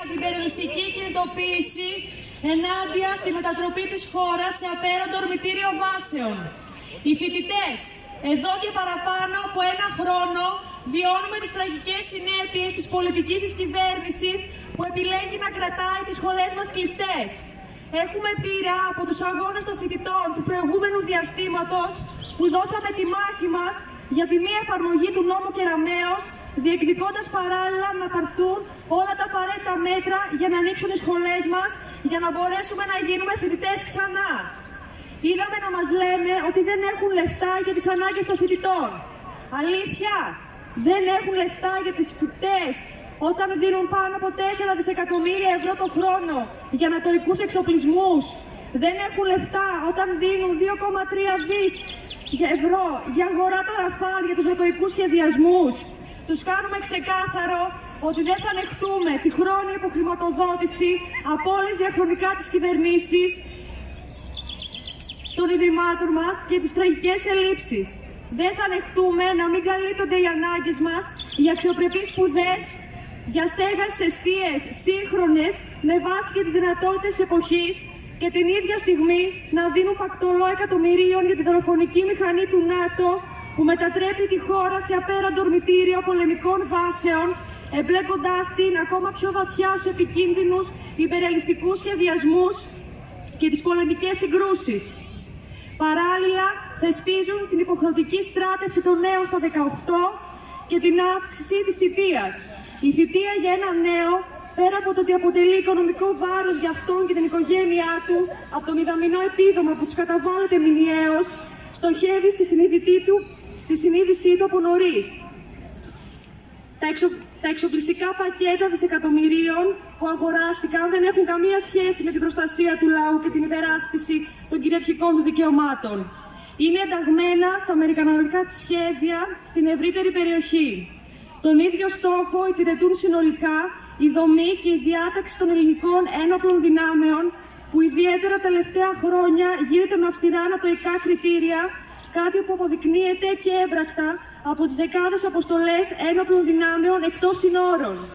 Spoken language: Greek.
την περιοριστική κινητοποίηση ενάντια στη μετατροπή της χώρας σε απέραντο ορμητήριο βάσεων. Οι φοιτητές, εδώ και παραπάνω από ένα χρόνο, βιώνουμε τις τραγικές συνέπειες της πολιτικής της κυβέρνησης που επιλέγει να κρατάει τις σχολές μας κλειστές. Έχουμε πείρα από τους αγώνες των φοιτητών του προηγούμενου διαστήματος που δώσαμε τη μάχη μας για τη μη εφαρμογή του νόμου Κεραμέως, διεκδικώντας παράλληλα να πάρθουν όλα τα απαραίτητα μέτρα για να ανοίξουν οι σχολές μας, για να μπορέσουμε να γίνουμε φοιτητές ξανά. Είδαμε να μας λένε ότι δεν έχουν λεφτά για τις ανάγκες των φοιτητών. Αλήθεια, δεν έχουν λεφτά για τις φοιτητές όταν δίνουν πάνω από 4 δισεκατομμύρια ευρώ το χρόνο για νατοικούς εξοπλισμούς. Δεν έχουν λεφτά όταν δίνουν 2,3 δις ευρώ για αγορά τα Ραφάλ για τους νατοικούς σχεδιασμούς. Τους κάνουμε ξεκάθαρο ότι δεν θα ανεχτούμε τη χρόνια υποχρηματοδότηση από όλες διαχρονικά τις κυβερνήσεις των ιδρυμάτων μας και τις τραγικές ελλείψεις. Δεν θα ανεχτούμε να μην καλύπτονται οι ανάγκες μας για αξιοπρεπείς σπουδές, για στέγασες εστίες σύγχρονες με βάση και τις δυνατότητες της εποχής και την ίδια στιγμή να δίνουν πακτολό εκατομμυρίων για τη δολοφονική μηχανή του ΝΑΤΟ που μετατρέπει τη χώρα σε απέραντο ορμητήριο πολεμικών βάσεων, εμπλέκοντάς την ακόμα πιο βαθιά στους επικίνδυνους υπερρεαλιστικούς σχεδιασμούς και τις πολεμικές συγκρούσεις. Παράλληλα, θεσπίζουν την υποχρεωτική στράτευση των νέων στα 18 και την αύξηση της θητείας. Η θητεία για ένα νέο, πέρα από το ότι αποτελεί οικονομικό βάρος για αυτόν και την οικογένειά του, από το μηδαμινό επίδομα που τους καταβάλλεται μηνιαίως, στοχεύει στη συνείδησή του από νωρίς. Τα εξοπλιστικά πακέτα δισεκατομμυρίων που αγοράστηκαν δεν έχουν καμία σχέση με την προστασία του λαού και την υπεράσπιση των κυριαρχικών του δικαιωμάτων. Είναι ενταγμένα στα αμερικανικά σχέδια στην ευρύτερη περιοχή. Τον ίδιο στόχο υπηρετούν συνολικά η δομή και η διάταξη των ελληνικών ένοπλων δυνάμεων, που ιδιαίτερα τελευταία χρόνια γίνεται με αυστηρά ανατοϊκά κριτήρια, κάτι που αποδεικνύεται και έμπρακτα από τις δεκάδες αποστολές ένοπλων δυνάμεων εκτός συνόρων.